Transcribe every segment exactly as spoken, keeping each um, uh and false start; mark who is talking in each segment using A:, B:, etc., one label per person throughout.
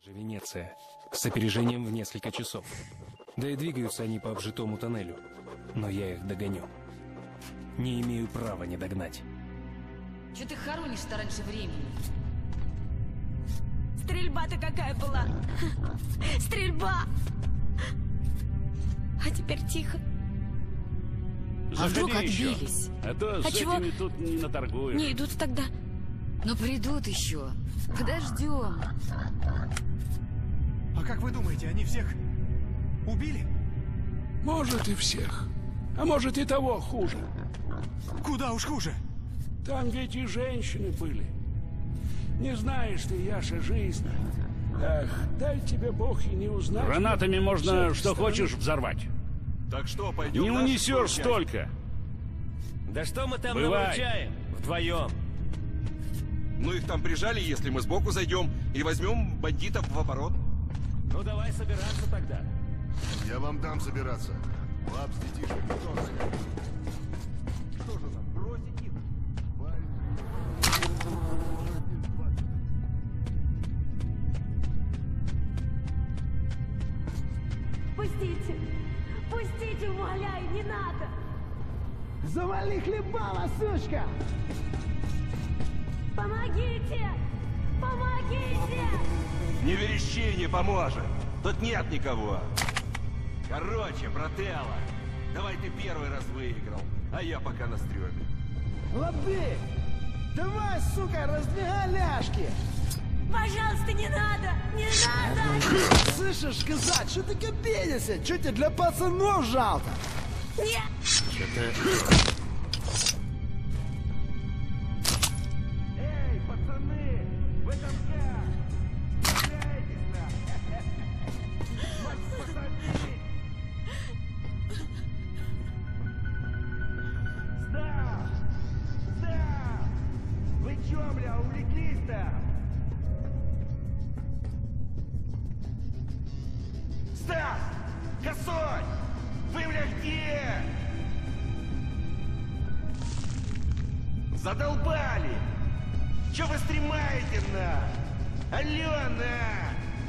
A: Же Венеция. С опережением в несколько часов. Да и двигаются они по обжитому тоннелю. Но я их догоню. Не имею права не догнать.
B: Че ты хоронишь-то раньше времени?
C: Стрельба-то какая была! Стрельба! А теперь тихо.
B: А вдруг отбились?
D: А то
C: А
D: с
C: чего?
D: этими тут не наторгуешь.
C: Не идут тогда.
B: Ну придут еще. Подождем.
E: А как вы думаете, они всех убили?
F: Может и всех. А может и того хуже.
E: Куда уж хуже?
F: Там ведь и женщины были. Не знаешь ты, Яша, жизнь. Эх, дай тебе Бог и не узнать.
D: Гранатами можно
F: Всех
D: что
F: сторон.
D: хочешь взорвать.
E: Так что, пойдем
D: Не
E: дальше
D: унесешь
E: получать?
D: столько.
G: Да что мы там
D: Бывай.
G: намучаем вдвоем?
H: Ну их там прижали, если мы сбоку зайдем и возьмем бандитов в оборот.
G: Ну давай собираться тогда.
I: Я вам дам собираться. Лап с детишек.
H: Что же нам, бросить их?
C: Пустите! Пустите, умоляю, не надо!
J: Завали хлебала, сучка!
C: Помогите! Помогите!
H: Не верещи, не поможет. Тут нет никого. Короче, брателло, давай ты первый раз выиграл, а я пока на стрёме.
J: Лады! Давай, сука, раздвигай ляжки!
C: Пожалуйста, не надо! Не надо!
J: Слышишь, сказать, что ты копенишься? Что тебе для пацанов жалко?
C: Нет!
H: Эй, пацаны, вы там как? Стреляйтесь на! Мать, посадить! Стоп! Стоп! Вы чё, бля, увлеклись-то? Стас! Косой! Вы, бля, где? Задолбали! Чё вы стремаете на? Алена!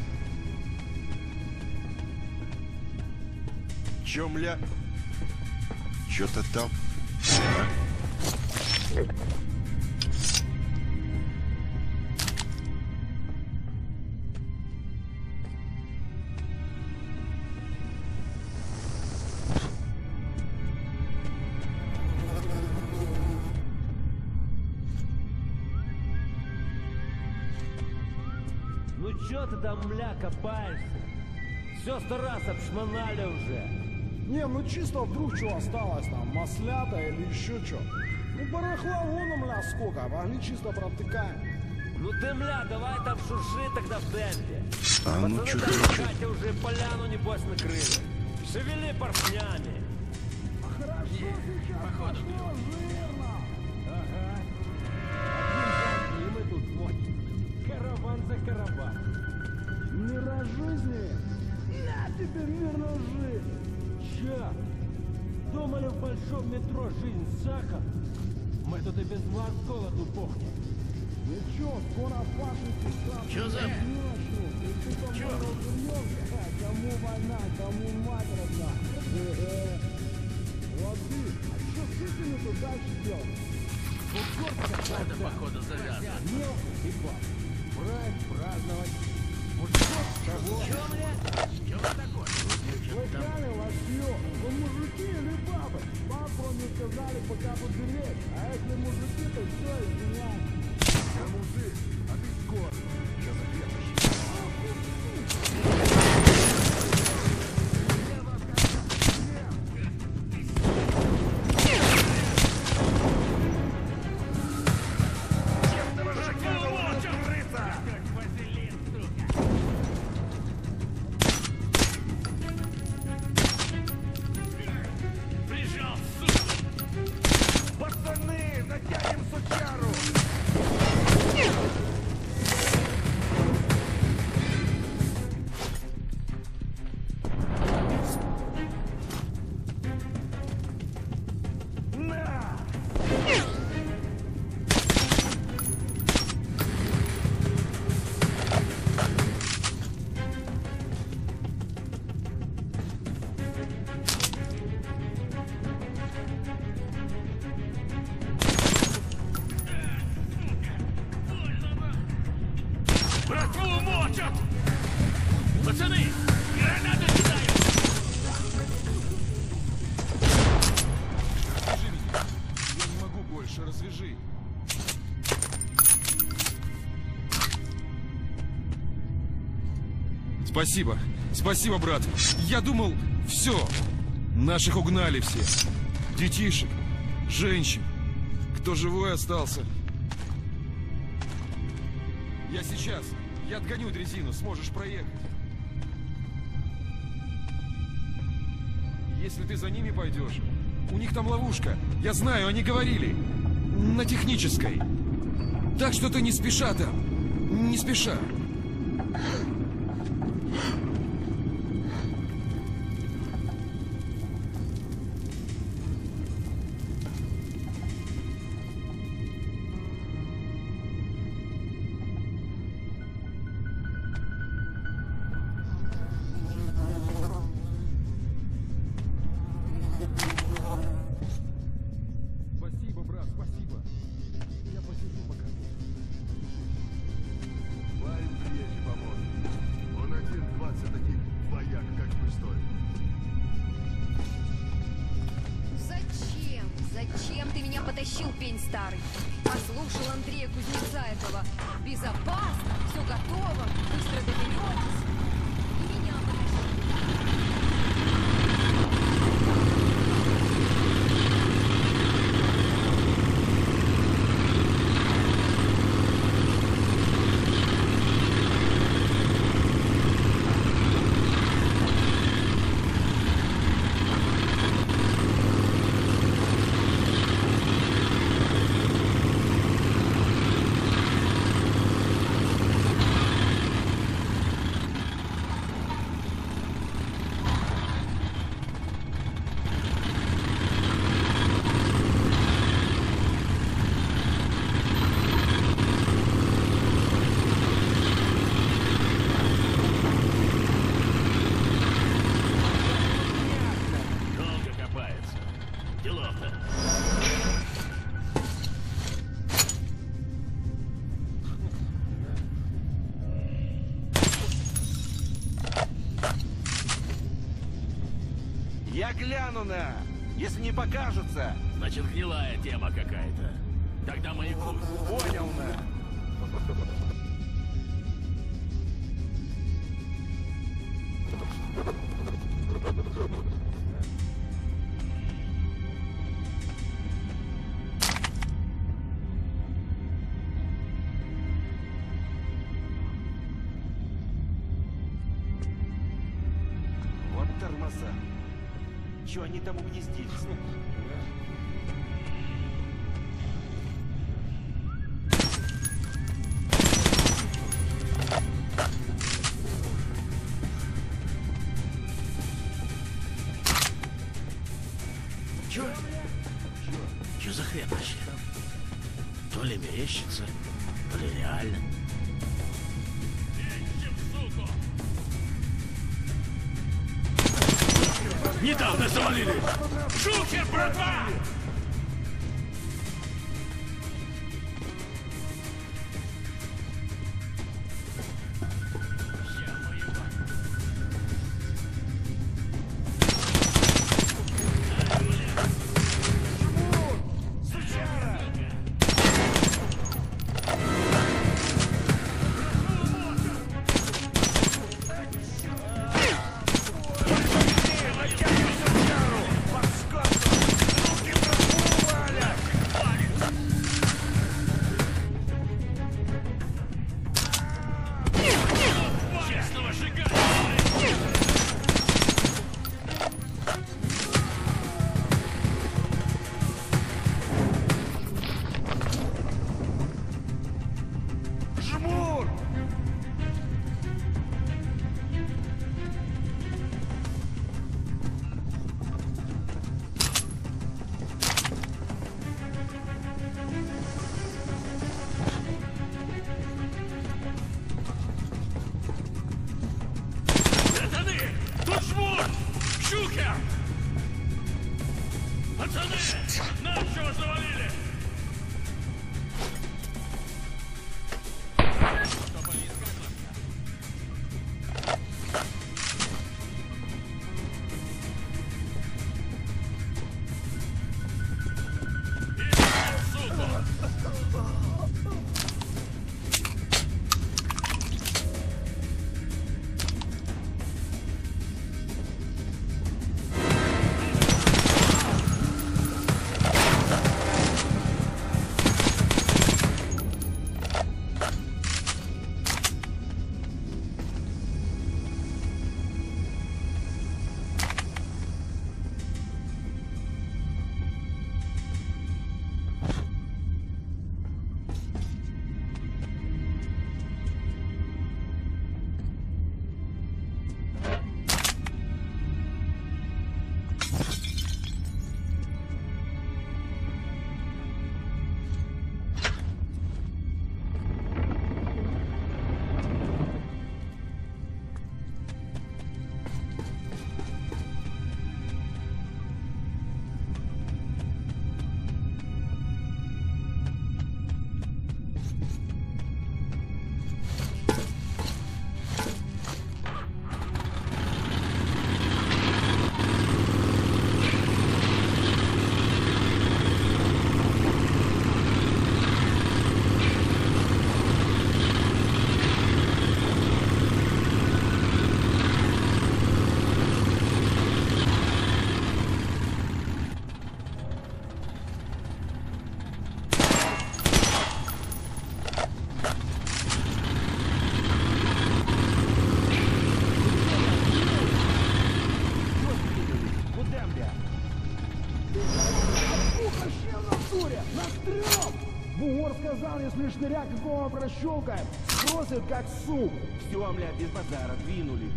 I: Чё, мля? Чё-то там.
G: Ну чё ты там, мля, копаешься? Все сто раз обшмонали уже.
J: Не, ну чисто вдруг что осталось там, маслята или еще что. Ну барахла вон, мля, сколько, могли чисто протыкаем.
G: Ну ты, мля, давай там шурши тогда в темпе.
I: А ну
G: Пацаны
I: чё
G: там
I: ты,
G: в
I: чё?
G: хате уже поляну, небось, накрыли. Шевели поршнями.
J: Хорошо сейчас пошло, жирно.
G: Ага. Один за одним и тут вот. Караван за караван.
J: Мира жизни. На тебе мира
G: Чё? Думали, в большом метро жизнь сахар? Мы тут и без вас с голоду пухнем.
J: Ничего, скоро Паша сестра.
F: Чё за...
J: Чё? Кому война, кому мать родна. Э-э. Лады, а что с этими тут дальше делать?
F: Это, походу, завязано.
J: Мел и баб. Брать, праздновать. Мужиков того.
F: Чё, блядь? Чё такое?
J: Слыхали вас, ё? Вы мужики или бабы? Папу не сказали, пока пожалеть. А если мужики, то все, извиняюсь.
I: Я мужик, а ты скоро. Чё за ветошь?
H: Пацаны, затянем сучару!
F: Пацаны, гранаты кидают!
I: Развяжи меня. Я не могу больше, развяжи. Спасибо. Спасибо, брат. Я думал, все. Наших угнали все. Детишек, женщин. Кто живой остался? Я сейчас. Я отгоню дрезину, сможешь проехать. Если ты за ними пойдешь, у них там ловушка. Я знаю, они говорили. На технической. Так что ты не спеша там. Не спеша. Спасибо, брат, спасибо. Я посижу пока.
K: Парень приезжий поможет. Он один двадцать таких вояк, как мы стоим.
L: Зачем? Зачем ты меня потащил, пень старый? Послушал Андрея Кузнеца этого. Безопасно, все готово, быстро доберетесь. И меня
H: Я гляну на. Если не покажутся.
F: Значит, гнилая тема какая-то. Тогда маякуй.
H: Понял, на. Вот тормоза. Чё они там угнездились?
F: Чё? Чё за хрень вообще? То ли мерещится, то ли реально. Недавно завалили! Шухер, братва!
H: Паскот! Руки
J: Бугор сказал, если штыря какого прощелкаем, спросит как суп.
M: Все, мля, без базара, двинули.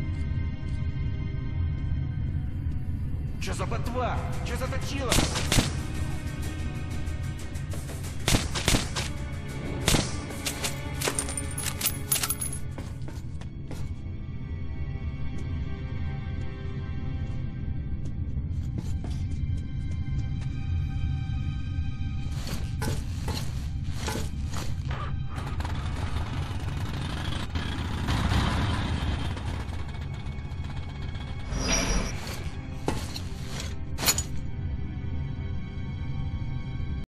H: Че за ботва? Че заточила?